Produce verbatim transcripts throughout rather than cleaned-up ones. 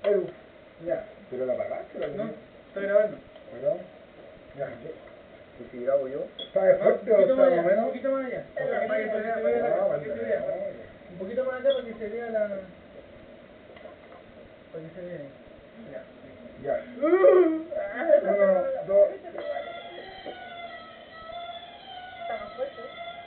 Edu, ya. ¿Pero la apagaste? ¿La No, está grabando. ¿Perdón? Ya. ¿Y si grabo yo? ¿Sabes fuerte o está más o menos? Un poquito más allá. Para que se vea, para que se vea. Un poquito más acá para que se vea la... Para que se vea. Ya. Ya. Uno, dos. Está más fuerte.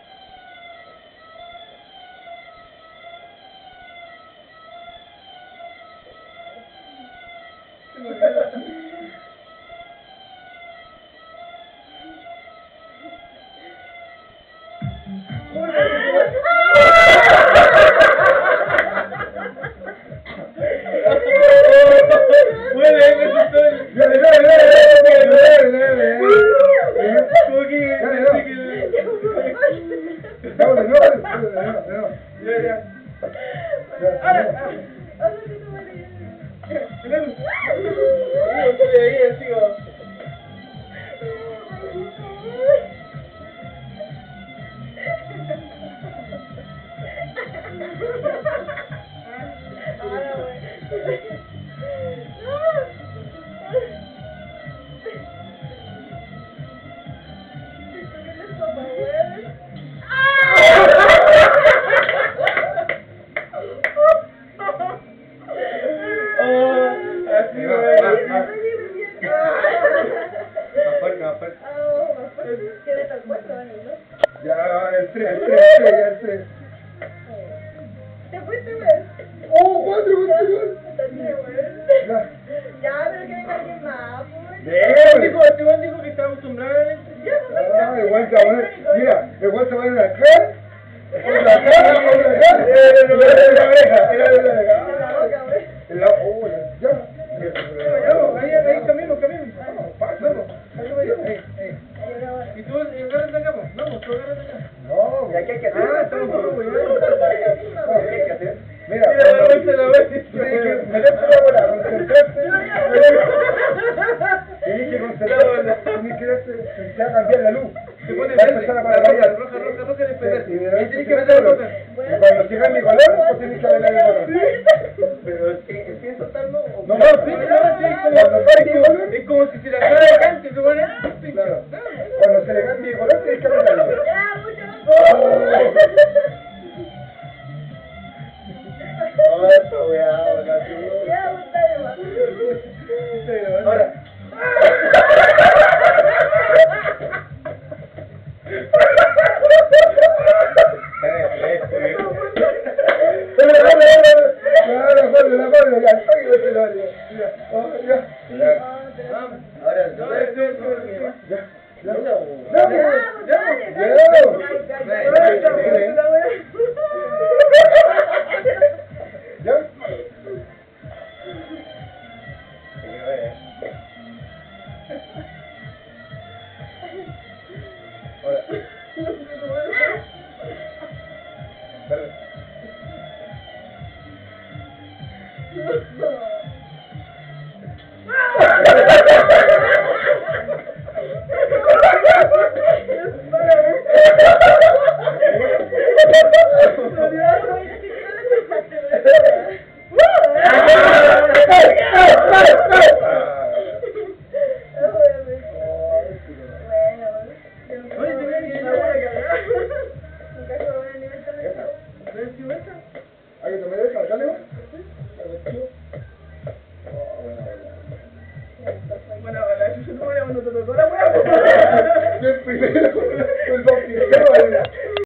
Ya, el tres, el tres, ya el tres. ¿Te fuiste, güey? ¡Oh, cuatro, cuatro! Ya. Ya, pero que venga alguien más, pues. Este dijo, este weón dijo que está acostumbrado a esto. Ah, igual se va a poner, mira, igual se va a poner acá, otra acá, otra acá, y la oreja, y la oreja. En la oh, ya. Ahí, ahí, camino, camino. Pásalo. Ahí, ahí. Y tú agárrate acá, pues. Vamos, tú agárrate acá. No, ¿Y aquí hay que hacer? ah, estamos por ¿Qué hay que hacer? Mira, Mira, la vuelta, la vuelta. tienes que meterte la bola, concentrarte. Tienes que concentrarte, tienes que darte, se va a cambiar la luz. Se pone Va a verde, empezar a roja, apagar ya. roja, roja, roja, y después Sí, verde. y de Y repente tienes se que va meter el color. botón. Y cuando se cambie color, pues tienes que apretar el botón. Pero es que, ¿es sin soltarlo o No, No, sí, no, sí, Cuando como, cambie color, es como si se la cara de cante, se pone, ah, pinche. claro. Cuando se le cambie color, tienes que apretarlo. Ya, mucho. no, esta weá, ahora sí. Ya, gusta de más. Ahora. Claro, ponle la mano, ya, sáquenle el escenario. Ya, oh, ya. Ahora, Ya, no, ya. ya, Ya, no. ya, ya. Ahora. Espérate. Oye, te veo bien, ¿ves si vuelta? ¿Hay que tomar esa? Dale, va. Bueno, la chucha no me la tocó la weá. Bien primero.